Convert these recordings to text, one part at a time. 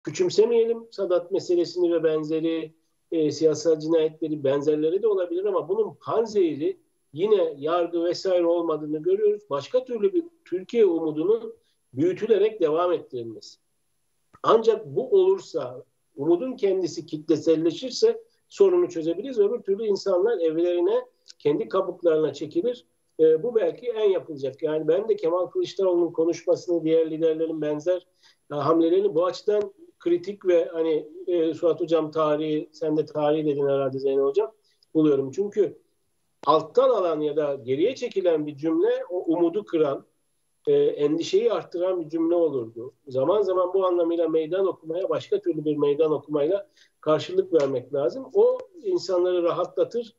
küçümsemeyelim Sadat meselesini ve benzeri siyasal cinayetleri, benzerleri de olabilir ama bunun panzehiri yine yargı vesaire olmadığını görüyoruz. Başka türlü bir Türkiye umudunun büyütülerek devam ettirilmesi. Ancak bu olursa, umudun kendisi kitleselleşirse sorunu çözebiliriz. Öbür türlü insanlar evlerine, kendi kabuklarına çekilir. Bu belki en yapılacak. Yani ben de Kemal Kılıçdaroğlu'nun konuşmasını, diğer liderlerin benzer hamlelerini bu açıdan kritik ve hani Suat Hocam tarihi, sen de tarihi dedin herhalde Zeynep Hocam, buluyorum. Çünkü alttan alan ya da geriye çekilen bir cümle o umudu kıran, endişeyi arttıran bir cümle olurdu. Zaman zaman bu anlamıyla meydan okumaya başka türlü bir meydan okumayla karşılık vermek lazım. O insanları rahatlatır.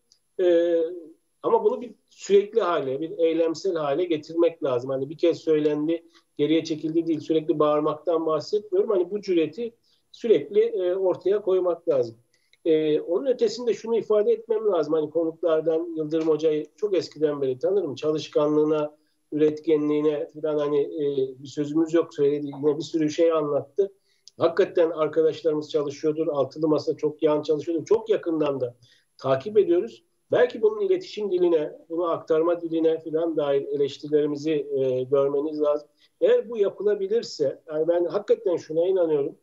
Ama bunu bir sürekli hale, bir eylemsel hale getirmek lazım. Hani bir kez söylendi, geriye çekildi değil. Sürekli bağırmaktan bahsetmiyorum. Hani bu cüreti sürekli ortaya koymak lazım. Onun ötesinde şunu ifade etmem lazım. Hani konuklardan Yıldırım Hoca'yı çok eskiden beri tanırım. Çalışkanlığına, üretkenliğine falan hani bir sözümüz yok, söyledi. Yine bir sürü şey anlattı. Hakikaten arkadaşlarımız çalışıyordur. Altılı Masa çok yan çalışıyordur. Çok yakından da takip ediyoruz. Belki bunun iletişim diline, bunu aktarma diline falan dair eleştirilerimizi görmeniz lazım. Eğer bu yapılabilirse, yani ben hakikaten şuna inanıyorum.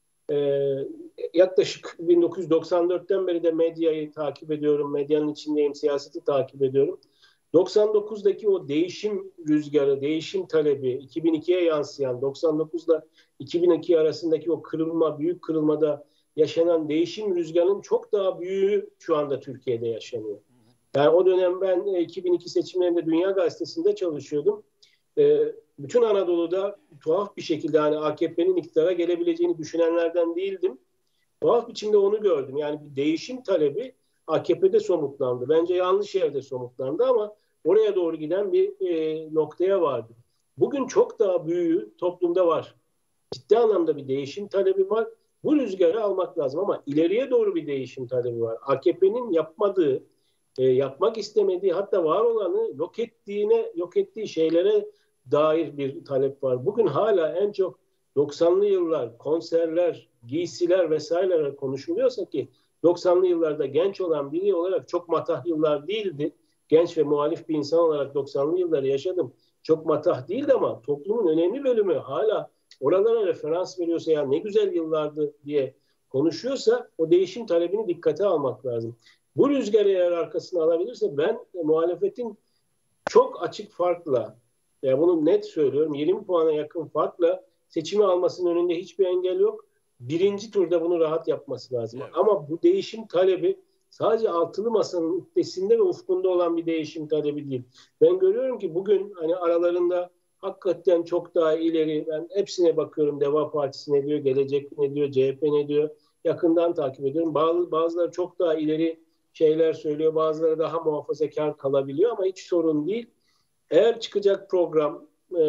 Yaklaşık 1994'ten beri de medyayı takip ediyorum. Medyanın içindeyim, siyaseti takip ediyorum. 99'daki o değişim rüzgarı, değişim talebi, 2002'ye yansıyan, 99'da 2002 arasındaki o kırılma, büyük kırılmada yaşanan değişim rüzgarının çok daha büyüğü şu anda Türkiye'de yaşanıyor. Yani o dönem ben 2002 seçimlerinde Dünya Gazetesi'nde çalışıyordum. Bütün Anadolu'da tuhaf bir şekilde yani AKP'nin iktidara gelebileceğini düşünenlerden değildim. Tuhaf biçimde onu gördüm. Yani bir değişim talebi AKP'de somutlandı. Bence yanlış yerde somutlandı ama oraya doğru giden bir noktaya vardı. Bugün çok daha büyüğü toplumda var. Ciddi anlamda bir değişim talebi var. Bu rüzgarı almak lazım ama ileriye doğru bir değişim talebi var. AKP'nin yapmadığı, yapmak istemediği, hatta var olanı yok ettiği şeylere dair bir talep var. Bugün hala en çok 90'lı yıllar, konserler, giysiler vesaireler konuşuluyorsa ki 90'lı yıllarda genç olan biri olarak çok matah yıllar değildi. Genç ve muhalif bir insan olarak 90'lı yılları yaşadım. Çok matah değildi ama toplumun önemli bölümü hala oralara referans veriyorsa ya ne güzel yıllardı diye konuşuyorsa o değişim talebini dikkate almak lazım. Bu rüzgarı eğer arkasına alabilirse ben muhalefetin çok açık farkla, ya bunu net söylüyorum, 20 puana yakın farkla seçimi almasının önünde hiçbir engel yok. Birinci turda bunu rahat yapması lazım. Evet. Ama bu değişim talebi sadece altılı masanın üstesinde ve ufkunda olan bir değişim talebi değil. Ben görüyorum ki bugün hani aralarında hakikaten çok daha ileri, ben hepsine bakıyorum. Deva Partisi ne diyor, Gelecek ne diyor, CHP ne diyor, yakından takip ediyorum. Bazıları çok daha ileri şeyler söylüyor, bazıları daha muhafazakar kalabiliyor ama hiç sorun değil. Eğer çıkacak program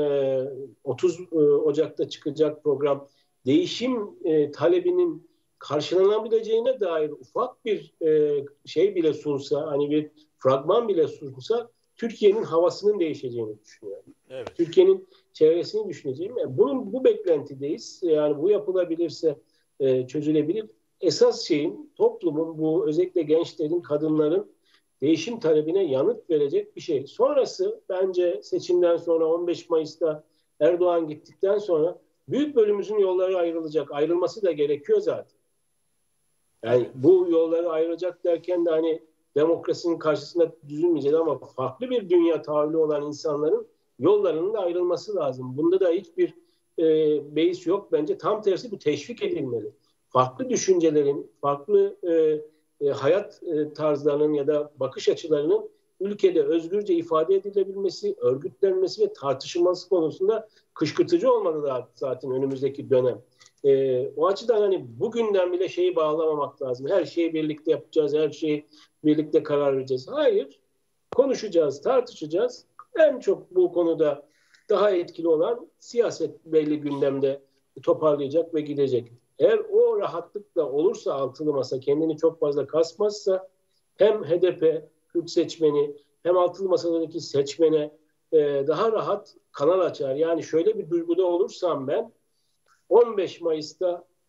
30 Ocak'ta çıkacak program değişim talebinin karşılanabileceğine dair ufak bir şey bile sunsa, hani bir fragman bile sunsa Türkiye'nin havasının değişeceğini düşünüyorum. Evet. Türkiye'nin çevresini düşüneceğim. Bu beklentideyiz. Yani bu yapılabilirse çözülebilir. Esas şeyin toplumun bu özellikle gençlerin, kadınların değişim talebine yanıt verecek bir şey. Sonrası bence seçimden sonra 15 Mayıs'ta Erdoğan gittikten sonra büyük bölümümüzün yolları ayrılacak. Ayrılması da gerekiyor zaten. Yani bu yolları ayrılacak derken de hani demokrasinin karşısında düzülmeyecek ama farklı bir dünya tahayyülü olan insanların yollarının da ayrılması lazım. Bunda da hiçbir beis yok. Bence tam tersi bu teşvik edilmeli. Farklı düşüncelerin, farklı hayat tarzlarının ya da bakış açılarının ülkede özgürce ifade edilebilmesi, örgütlenmesi ve tartışılması konusunda kışkırtıcı olmalı da zaten önümüzdeki dönem. O açıdan hani bugünden bile şeyi bağlamamak lazım. Her şeyi birlikte yapacağız, her şeyi birlikte karar vereceğiz. Hayır, konuşacağız, tartışacağız. En çok bu konuda daha etkili olan siyaset belli gündemde toparlayacak ve gidecek. Eğer o rahatlıkla olursa altılı masa kendini çok fazla kasmazsa hem HDP, Kürt seçmeni hem altılı masadaki seçmene daha rahat kanal açar. Yani şöyle bir duyguda olursam ben 15 Mayıs'ta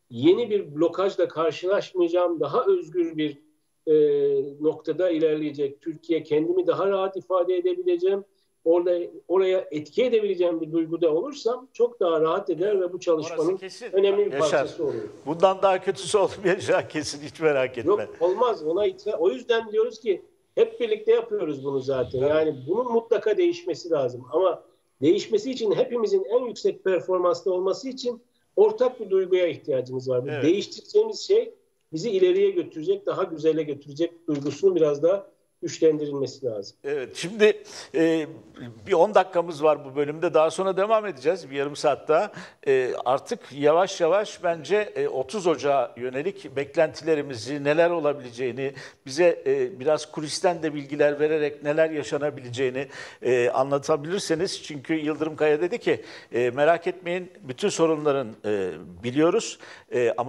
yeni bir blokajla karşılaşmayacağım, daha özgür bir noktada ilerleyecek. Türkiye, kendimi daha rahat ifade edebileceğim. Oraya etki edebileceğim bir duyguda olursam çok daha rahat eder ve bu çalışmanın önemli bir parçası olur. Bundan daha kötüsü olmayacağı kesin, hiç merak etme. Yok, olmaz. O yüzden diyoruz ki hep birlikte yapıyoruz bunu zaten. Yani bunun mutlaka değişmesi lazım. Ama değişmesi için, hepimizin en yüksek performanslı olması için ortak bir duyguya ihtiyacımız var. Evet. Değiştireceğimiz şey bizi ileriye götürecek, daha güzele götürecek duygusunu biraz daha güçlendirilmesi lazım. Evet, şimdi bir 10 dakikamız var bu bölümde. Daha sonra devam edeceğiz, bir yarım saat daha. Artık yavaş yavaş bence 30 Ocağı yönelik beklentilerimizi, neler olabileceğini, bize biraz kulisten de bilgiler vererek neler yaşanabileceğini anlatabilirseniz. Çünkü Yıldırım Kaya dedi ki, merak etmeyin, bütün sorunların biliyoruz. Ama